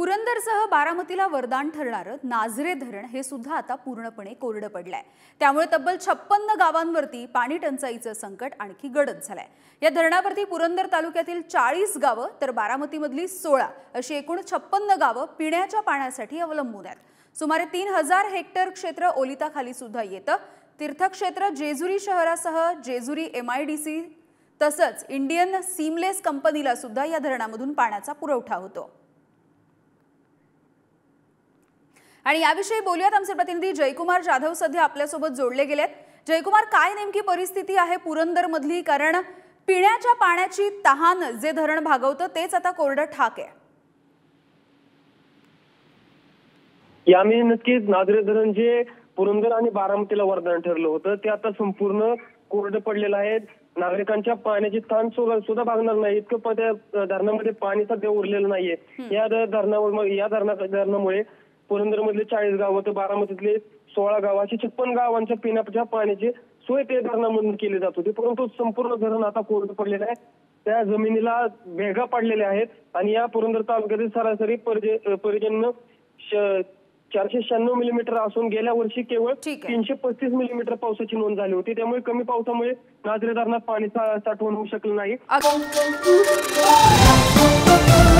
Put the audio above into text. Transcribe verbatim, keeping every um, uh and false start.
पुरंदरसह बारामतीला वरदान ठरणारं नाझरे धरण हे सुद्धा आता पूर्णपणे कोरडं पडलंय। त्यामुळे तब्बल छप्पन्न गावांवरती पाणी टंचाईचं संकट आणखी गडद झालंय। या धरणावरती पुरंदर तालुक्यातील चाळीस गावं तर बारामतीमधली सोळा अशी एकूण छप्पन्न गावं पिण्याच्या पाण्यासाठी अवलंबून आहेत। सुमारे तीन हजार हेक्टर क्षेत्र ओलिताखाली सुद्धा येतं। तीर्थक्षेत्र जेजुरी शहरासह जेजुरी एमआयडीसी तसंच इंडियन सीमलेस कंपनीला सुद्धा या धरणामधून पाण्याचा पुरवठा होतो। आणि याविषयी बोलूयात आमचे प्रतिनिधी जयकुमार जाधव सध्या आपल्या सोबत जोडले गेलेत। जयकुमार, काय नेमकी परिस्थिती आहे पुरंदर मधली, कारण पिण्याच्या पाण्याची तहान जे धरण भागवतं तेच आता कोरडं ठाक आहे। यामी नक्कीच नाझरे धरण जे पुरंदर आणि बारामतीला वरदान ठरलं होतं ते आता संपूर्ण कोरडं पडलेलं आहे। नागरिकांच्या पाण्याची तहान सुद्धा भागणार नाही इतकं त्या धरणामध्ये पाणी सध्या उरलेलं नाहीये। या धरणावर या धरणा धरणामुळे पुरंदर मधले चाळीस गाव तर बारामतीतले सोळा गाव अशी छप्पन गावांच्या पिण्याच्या पाण्याची सोय ते धरणामधून केली जात होती, परंतु संपूर्ण धरण आता कोरडं पडलेलं आहे। त्या जमिनीला भेगा पडलेल्या आहेत आणि या पुरंदर तालुक्यातील सरासरी पर्जन्य चारशे शहाण्णव मिलीमीटर असून गेल्या वर्षी केवळ तीनशे पस्तीस मिलीमीटर पावसाची नोंद झाली होती। त्यामुळे कमी पावसामुळे नाझरे धरणात पाणी साठवण होऊ शकलं नाही।